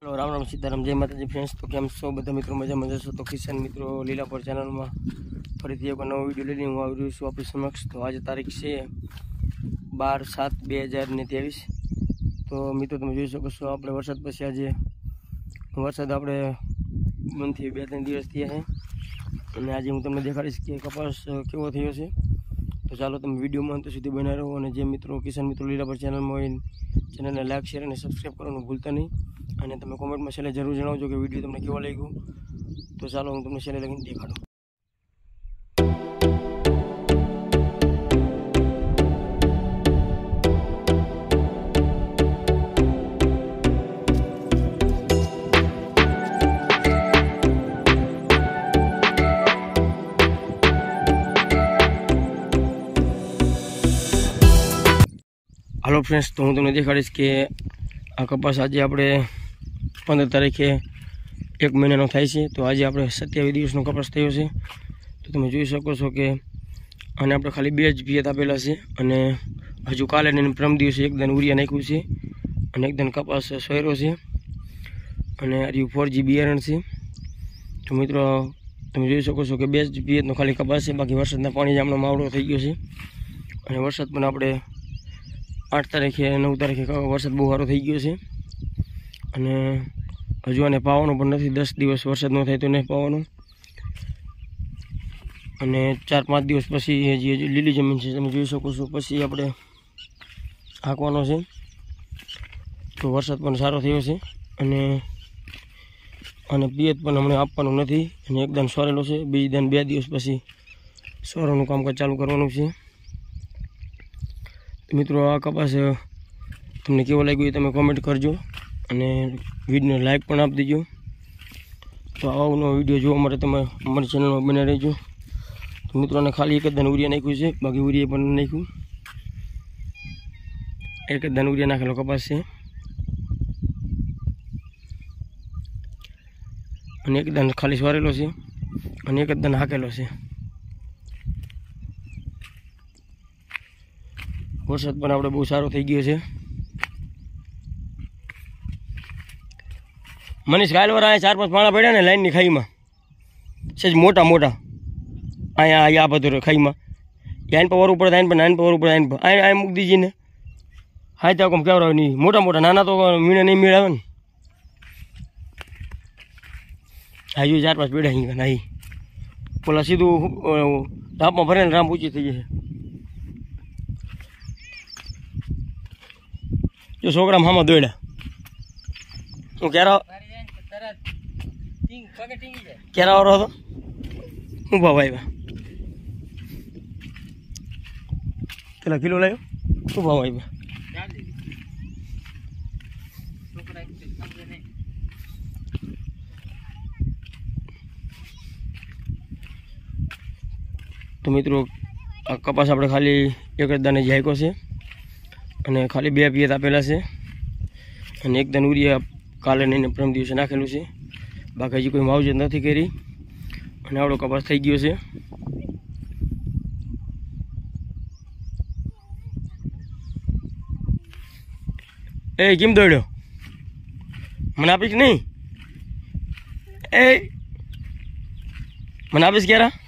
Hello Ram Ram Sitaram जय माताजी friends. तो केम छो बधा मित्रों मजा मजा छो। तो किसान मित्रों लीलापुर चैनल में फरीथी एक नવો विडियो लईने हूँ આવી રહ્યો છું આપણી સમક્ષ। तो आज तारीख છે 12/7/2023। तो मित्रों તમે જોઈ શકો છો આપણે વરસાદ પછી આજે વરસાદ આપણે બંધ થયો 2-3 દિવસ થયા છે અને આજે હું તમને દેખાડીશ કે કપાસ કેવો થયો છે। तो ચાલો તમે વિડીયોમાં અંત સુધી બન્યા રહો અને જે મિત્રો કિસાન મિત્રો લીલાપુર ચેનલમાં હોય ચેનલને લાઈક શેર અને સબસ્ક્રાઈબ કરવાનું ભૂલતા નહીં અને તમે કોમેન્ટમાં છેલ્લે જરૂર જણાવજો કે વિડીયો તમને કેવો લાગ્યો। તો ચાલો હું તમને છેલ્લે લગીને દેખાડું। हेलो फ्रेंड्स, तो हूँ तमने देखाड़ीश कि आ कपास आज आप 15 तारीखे 1 महीना थाय छे। तो आज आप 27 दिवसनो कपास थयो छे। तो तमे जोई शको छो कि आने आपणे खाली 2 ज भियत आपेला छे अने हजू काले ने प्रम दिवसे एक दन उरिया नाख्युं छे अने एक दन कपास सोयरो छे अने आ 4G बियारण छे। तो मित्रों तमे जोई शको छो कि 2 ज भियतनो खाली कपास छे। बाकी वरसादना पाणी जामनो मावड़ो थई गयो छे अने वरसाद पण आपणे 8 तारीखे 9 तारीखे वरसाद बहु सारो थई गयो छे अने हजू आने पावानो पण नथी। 10 दिवस वरसाद न थाय तो नहीं पावानो अने 4-5 दिवस पछी हजी लीली जमीन छे तमे जोई शको छो पछी आपणे हांकवानो छे। तो वरसाद पण सारो थयो छे अने अने पियत पण हमणे आपवानुं नथी अने एकदम सोरेलो छे। बीजदान 2 दिवस पछी सोरानुं कामकाज चालू करवानुं छे। मित्रों आ कपास तमने केवो लाग्यो ए तमे कमेंट करजो अने विडियो ने लाइक पण आप दीजो। तो आवनो विडियो जोवा माटे तमे अमारी चेनल में बने रहिजो। तो मित्रों ने खाली एक दन उरिया नाख्युं छे, बाकी उरिया पण नाख्युं। एक दन उरिया नाखेलो कपास छे अने एक दन खाली सोरेलो छे अने एक दन हाकेलो छे। वरसाद पण आपणे बहु सारो थई गयो छे। मनीष गायलवर आया 4-5 पाणा पड्या ने लाइन नी खाई में सेज मोटा मोटा आया आ बधो खाई में आइन पर वर ऊपर आइन पर आइन पर वर ऊपर आइन पर आइन मूक दीजिए ने हाय तो कम केवरा नहीं मोटा मोटा नाना तो मीणे नहीं मेळावे ने हाजू 4-5 पेड़ा ही नहीं बोला सीधू ढाप में भरे राम ऊँची थी जैसे जो छोकरा मामा दौड़ा हूँ क्यारा वारो हतो हूँ भाव आव्या केला किलो लाव्यो हूँ भाव आव्या तो मित्रों आ कपास आपणे खाली एक ज दाने झायको छे अने खाली 2 भियत आपेला छे अने एक दन उरिया काले ने प्रम दिवसे नाखेलुं छे। बाकी हजी कोई मावजत नथी करी अने आवडो कपास थई गयो छे। ए केम दौड्यो मने आपीश नहीं ए मने आपीश क्यारा